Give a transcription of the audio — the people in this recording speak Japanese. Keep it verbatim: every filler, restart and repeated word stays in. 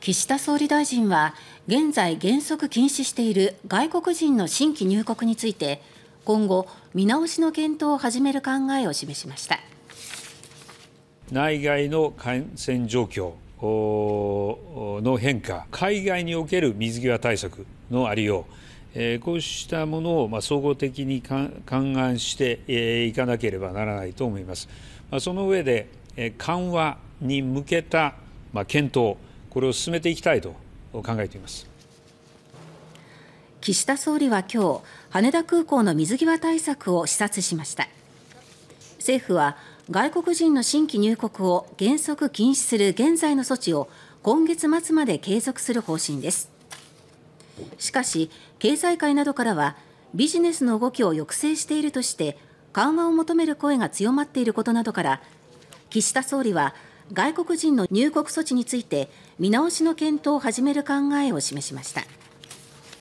岸田総理大臣は現在原則禁止している外国人の新規入国について今後見直しの検討を始める考えを示しました。 内外の感染状況の変化、海外における水際対策のありよう、こうしたものを総合的に勘案していかなければならないと思います。その上で緩和に向けた検討、これを進めていきたいと考えています。 岸田総理は今日、羽田空港の水際対策を視察しました。政府は外国人の新規入国を原則禁止する現在の措置を今月末まで継続する方針です。しかし、経済界などからはビジネスの動きを抑制しているとして緩和を求める声が強まっていることなどから岸田総理は外国人の入国措置について見直しの検討を始める考えを示しました。